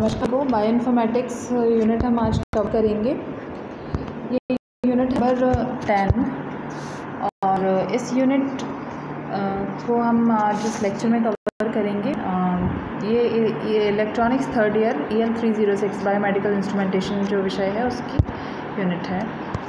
नमस्कार। वो bioinformatics unit हम आज कवर करेंगे। ये यूनिट नंबर 10 और इस यूनिट को हम आज इस लेक्चर में कवर करेंगे। ये electronics third year EL 306 biomedical instrumentation जो विषय है उसकी यूनिट है।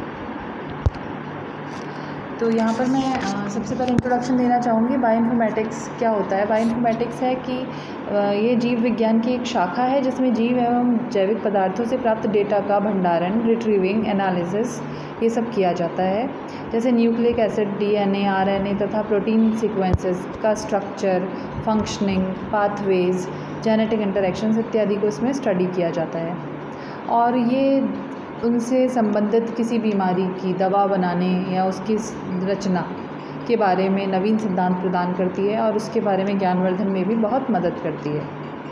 तो यहाँ पर मैं सबसे पहले इंट्रोडक्शन देना चाहूँगी। बायोइन्फॉर्मेटिक्स क्या होता है। बायोइन्फॉर्मेटिक्स है कि ये जीव विज्ञान की एक शाखा है जिसमें जीव एवं जैविक पदार्थों से प्राप्त डेटा का भंडारण, रिट्रीविंग, एनालिसिस ये सब किया जाता है। जैसे न्यूक्लिक एसिड, DNA, RNA तथा प्रोटीन सीक्वेंसेस का structure, functioning, pathways, genetic interactions इत्यादि को इसमें स्टडी किया जाता है। और ये उनसे संबंधित किसी बीमारी की दवा बनाने या उसकी रचना के बारे में नवीन सिद्धांत प्रदान करती है और उसके बारे में ज्ञानवर्धन में भी बहुत मदद करती है।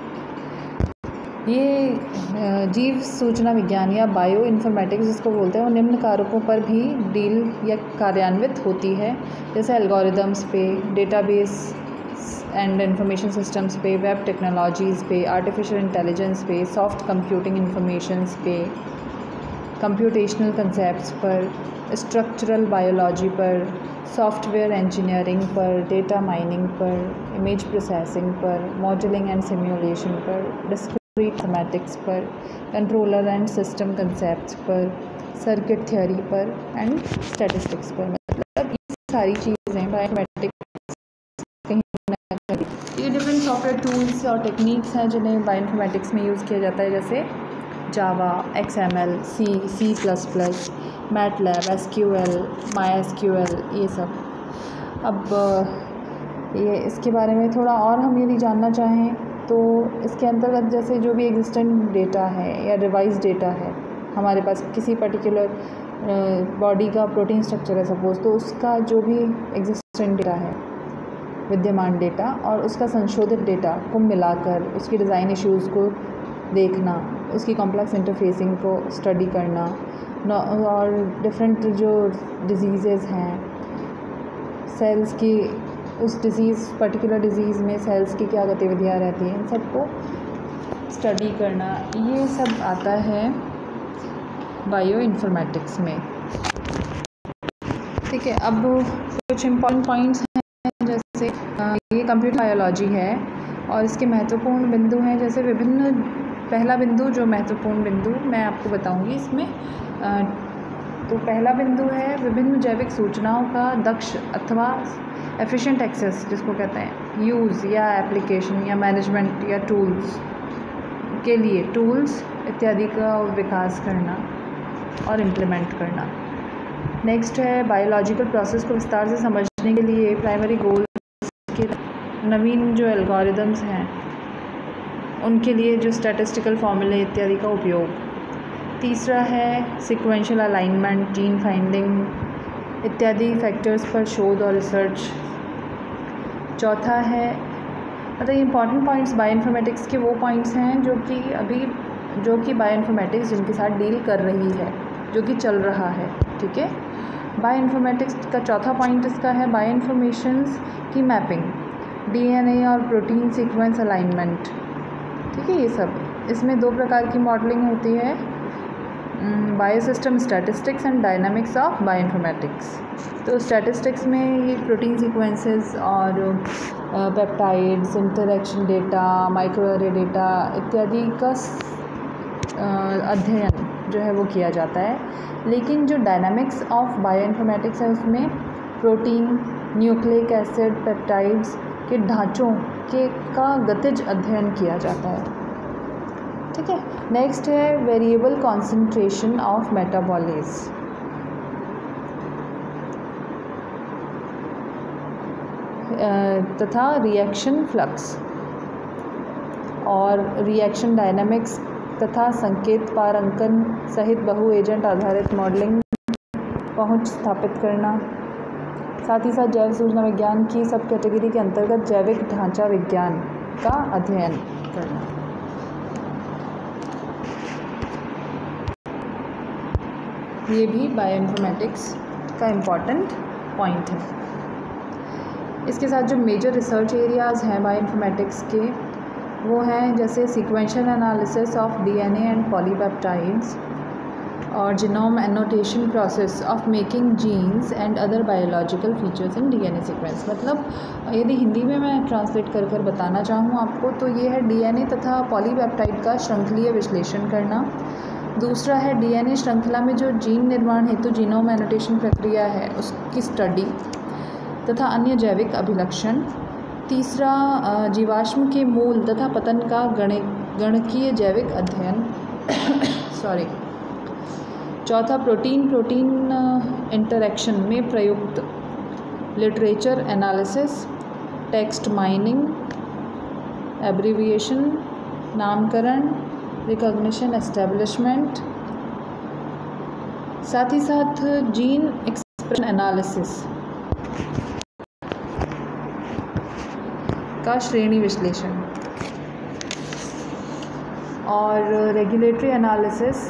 ये जीव सूचना विज्ञान या बायो इन्फॉर्मेटिक्स जिसको बोलते हैं वो निम्न कारकों पर भी डील या कार्यान्वित होती है, जैसे एल्गोरिदम्स पे, डेटाबेस एंड इंफॉर्मेशन सिस्टम्स पे, वेब टेक्नोलॉजीज़ पे, आर्टिफिशियल इंटेलिजेंस पे, सॉफ्ट कंप्यूटिंग इंफॉर्मेशंस पे, कंप्यूटेशनल कंसेप्ट्स पर, स्ट्रक्चरल बायोलॉजी पर, सॉफ्टवेयर इंजीनियरिंग पर, डेटा माइनिंग पर, इमेज प्रोसेसिंग पर, मॉडलिंग एंड सिमुलेशन पर, डिस्क्रीट मैथमेटिक्स पर, कंट्रोलर एंड सिस्टम कंसेप्ट्स पर, सर्किट थ्योरी पर एंड स्टैटिस्टिक्स पर। मतलब ये सारी चीज़ें बायोइन्फॉर्मेटिक्स कहीं ना कहीं ये डिफरेंट सॉफ्टवेयर टूल्स और टेक्निक्स हैं जिन्हें बायोइन्फॉर्मेटिक्स में यूज़ किया जाता है, जैसे Java, XML, C++, MATLAB, SQL, MySQL ये सब। अब ये इसके बारे में थोड़ा और हम यदि जानना चाहें तो इसके अंतर्गत जैसे जो भी एग्जिस्टेंट डेटा है या रिवाइज डेटा है हमारे पास, किसी पर्टिकुलर बॉडी का प्रोटीन स्ट्रक्चर है सपोज, तो उसका जो भी एग्जिस्टेंट डेटा है, विद्यमान डेटा और उसका संशोधित डेटा को मिलाकर उसकी डिज़ाइन इश्यूज़ को देखना, उसकी कॉम्प्लेक्स इंटरफेसिंग को स्टडी करना, और डिफरेंट जो डिजीज़ेज़ हैं, सेल्स की उस पर्टिकुलर डिजीज़ में सेल्स की क्या गतिविधियाँ रहती हैं, इन सबको स्टडी करना, ये सब आता है बायो इन्फॉर्मेटिक्स में। ठीक है। अब कुछ इम्पॉर्टेंट पॉइंट्स हैं, जैसे ये कंप्यूटर बायोलॉजी है और इसके महत्वपूर्ण बिंदु हैं, जैसे विभिन्न पहला बिंदु जो महत्वपूर्ण बिंदु मैं आपको बताऊंगी इसमें। तो पहला बिंदु है विभिन्न जैविक सूचनाओं का दक्ष अथवा एफिशिएंट एक्सेस, जिसको कहते हैं यूज़ या एप्लीकेशन या मैनेजमेंट या टूल्स के लिए टूल्स इत्यादि का विकास करना और इम्प्लीमेंट करना। नेक्स्ट है बायोलॉजिकल प्रोसेस को विस्तार से समझने के लिए प्राइमरी गोल्स के नवीन जो एल्गोरिदम्स हैं उनके लिए जो स्टैटिस्टिकल फॉर्मूले इत्यादि का उपयोग। तीसरा है सीक्वेंशियल अलाइनमेंट, जीन फाइंडिंग इत्यादि फैक्टर्स पर शोध और रिसर्च। चौथा है मतलब इम्पॉर्टेंट पॉइंट्स बायोइन्फॉर्मेटिक्स के वो पॉइंट्स हैं जो कि बायोइन्फॉर्मेटिक्स जिनके साथ डील कर रही है, जो कि चल रहा है। ठीक है। बायोइन्फॉर्मेटिक्स का चौथा पॉइंट इसका है बायोइन्फॉर्मेशंस की मैपिंग, DNA और प्रोटीन सीक्वेंस अलाइनमेंट। ठीक है। ये सब इसमें दो प्रकार की मॉडलिंग होती है, biosystem statistics and dynamics of bioinformatics. तो स्टैटिस्टिक्स में ये प्रोटीन सीक्वेंसेस और peptides, interaction data, microarray data इत्यादि का अध्ययन जो है वो किया जाता है। लेकिन जो डायनामिक्स ऑफ बायोइन्फॉर्मेटिक्स है उसमें प्रोटीन, न्यूक्लिक एसिड, पेप्टाइड्स के ढांचों का गतिज अध्ययन किया जाता है। ठीक है। नेक्स्ट है वेरिएबल कॉन्सेंट्रेशन ऑफ मेटाबॉलिज। तथा रिएक्शन फ्लक्स और रिएक्शन डायनामिक्स तथा संकेत पारंकन सहित बहु एजेंट आधारित मॉडलिंग पहुंच स्थापित करना। साथ ही साथ जैव सूचना विज्ञान की सब कैटेगरी के अंतर्गत जैविक ढांचा विज्ञान का अध्ययन करना। ये भी बायोइन्फॉर्मेटिक्स का इम्पॉर्टेंट पॉइंट है। इसके साथ जो मेजर रिसर्च एरियाज़ हैं बायोइन्फॉर्मेटिक्स के, वो हैं जैसे sequential analysis of DNA and polypeptides और genome annotation process of making genes and other biological features in DNA sequence. मतलब यदि हिंदी में मैं ट्रांसलेट कर कर बताना चाहूँ आपको तो ये है डीएनए तथा पॉलीपेप्टाइड का श्रृंखलीय विश्लेषण करना। दूसरा है डीएनए श्रृंखला में जो जीन निर्माण हेतु जीनोम एनोटेशन प्रक्रिया है उसकी स्टडी तथा अन्य जैविक अभिलक्षण। तीसरा जीवाश्म के मूल तथा पतन का गणकीय जैविक अध्ययन सॉरी। चौथा प्रोटीन इंटरैक्शन में प्रयुक्त literature analysis, text mining, abbreviation, नामकरण, रिकॉग्निशन, एस्टेब्लिशमेंट, साथ ही साथ जीन एक्सप्रेशन एनालिसिस का श्रेणी विश्लेषण और रेगुलेटरी एनालिसिस,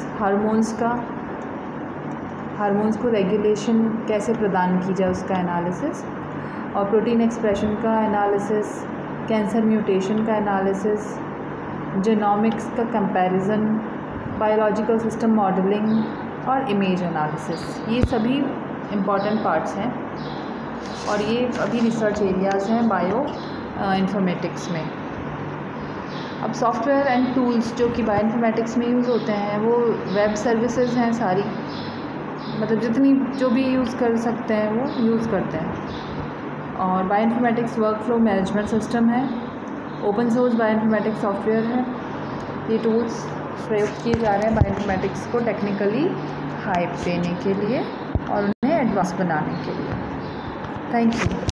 हार्मोन्स को रेगुलेशन कैसे प्रदान की जाए उसका एनालिसिस और प्रोटीन एक्सप्रेशन का एनालिसिस, कैंसर म्यूटेशन का एनालिसिस, जेनोमिक्स का कंपैरिजन, बायोलॉजिकल सिस्टम मॉडलिंग और इमेज एनालिसिस। ये सभी इम्पॉर्टेंट पार्ट्स हैं और ये अभी रिसर्च एरियाज़ हैं बायो इन्फॉर्मेटिक्स में। अब सॉफ्टवेयर एंड टूल्स जो कि बायो इन्फॉर्मेटिक्स में यूज़ होते हैं वो वेब सर्विसेज हैं सारी, मतलब जितनी जो भी यूज़ कर सकते हैं वो यूज़ करते हैं। और bioinformatics workflow management system है, open source bioinformatics software है। ये टूल्स प्रयोग किए जा रहे हैं बायो इन्फॉर्मेटिक्स को टेक्निकली हाइप देने के लिए और उन्हें एडवांस बनाने के लिए। Thank you.